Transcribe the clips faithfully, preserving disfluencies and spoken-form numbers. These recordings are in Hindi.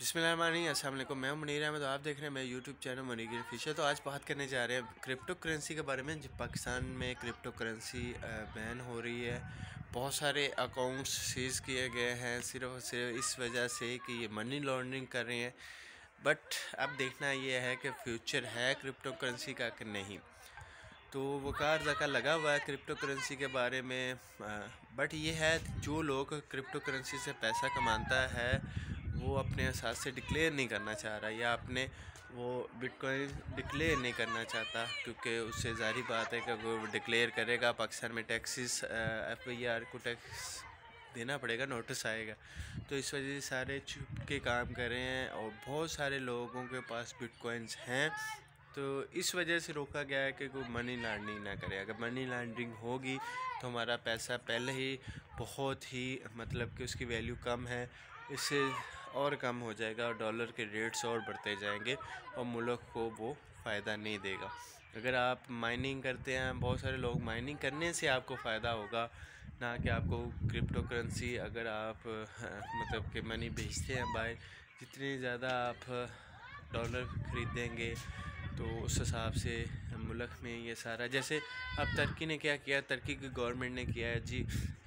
बिस्मिल्लाहिर्रहमानिर्रहीम, अस्सलाम वालेकुम। मैं हूं मुनीर अहमद, तो आप देख रहे हैं मेरे यूट्यूब चैनल मुनीर फिशर। तो आज बात करने जा रहे हैं क्रिप्टो करेंसी के बारे में। जब पाकिस्तान में क्रिप्टो करेंसी बैन हो रही है, बहुत सारे अकाउंट्स सीज किए गए हैं सिर्फ और सिर्फ इस वजह से कि ये मनी लॉन्ड्रिंग कर रहे हैं। बट अब देखना ये है कि फ्यूचर है क्रिप्टो करेंसी का कि नहीं। तो वकार ज़का लगा हुआ है क्रिप्टो करेंसी के बारे में। बट ये है, जो लोग क्रिप्टो करेंसी से पैसा कमाता है वो अपने हिसाब से डिक्लेयर नहीं करना चाह रहा, या अपने वो बिटकॉइन डिक्लेयर नहीं करना चाहता, क्योंकि उससे ज़ाहिर बात है कि वो डिक्लेयर करेगा पाकिस्तान में टैक्सेस एफ आई आर को टैक्स देना पड़ेगा, नोटिस आएगा। तो इस वजह से सारे छुप के काम कर रहे हैं और बहुत सारे लोगों के पास बिटकॉइंस हैं। तो इस वजह से रोका गया है कि कोई मनी लॉन्ड्रिंग ना करे। अगर मनी लॉन्ड्रिंग होगी तो हमारा पैसा पहले ही बहुत ही मतलब कि उसकी वैल्यू कम है, इससे और कम हो जाएगा और डॉलर के रेट्स और बढ़ते जाएंगे और मुल्क को वो फ़ायदा नहीं देगा। अगर आप माइनिंग करते हैं, बहुत सारे लोग माइनिंग करने से आपको फ़ायदा होगा, ना कि आपको क्रिप्टो करेंसी। अगर आप मतलब कि मनी भेजते हैं बाहर, जितनी ज़्यादा आप डॉलर ख़रीदेंगे तो उस हिसाब से मुल्क में ये सारा, जैसे अब तुर्की ने क्या किया, तुर्की की गवर्नमेंट ने किया है जी,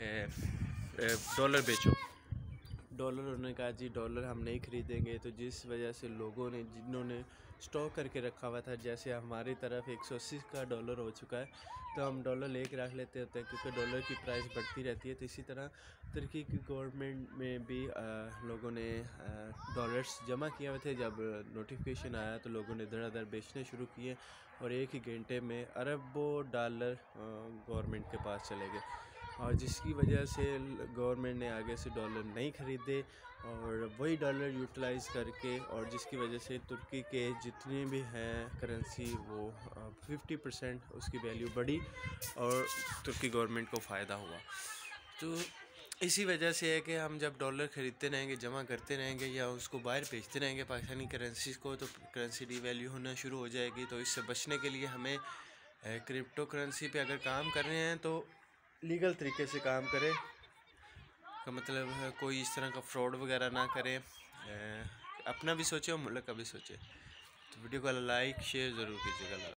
डॉलर बेचो। डॉलर उन्होंने कहा जी डॉलर हम नहीं ख़रीदेंगे। तो जिस वजह से लोगों ने, जिन्होंने स्टॉक करके रखा हुआ था, जैसे हमारी तरफ एक सौ अस्सी का डॉलर हो चुका है, तो हम डॉलर ले कर रख लेते होते हैं क्योंकि डॉलर की प्राइस बढ़ती रहती है। तो इसी तरह तुर्की की गवर्नमेंट में भी आ, लोगों ने डॉलर्स जमा किए हुए थे। जब नोटिफिकेशन आया तो लोगों ने धड़ाधड़ बेचने शुरू किए और एक ही घंटे में अरबों डॉलर गवर्नमेंट के पास चले गए, और जिसकी वजह से गवर्नमेंट ने आगे से डॉलर नहीं ख़रीदे और वही डॉलर यूटिलाइज़ करके, और जिसकी वजह से तुर्की के जितने भी हैं करेंसी वो फिफ्टी परसेंट उसकी वैल्यू बढ़ी और तुर्की गवर्नमेंट को फ़ायदा हुआ। तो इसी वजह से है कि हम जब डॉलर ख़रीदते रहेंगे, जमा करते रहेंगे या उसको बाहर बेचते रहेंगे पाकिस्तानी करेंसी को, तो करेंसी डिवैल्यू होना शुरू हो जाएगी। तो इससे बचने के लिए हमें क्रिप्टो करेंसी पे अगर काम कर रहे हैं तो लीगल तरीके से काम करें, का मतलब है कोई इस तरह का फ्रॉड वगैरह ना करें, अपना भी सोचें और मुल्क का भी सोचें। तो वीडियो को लाइक शेयर ज़रूर कीजिएगा।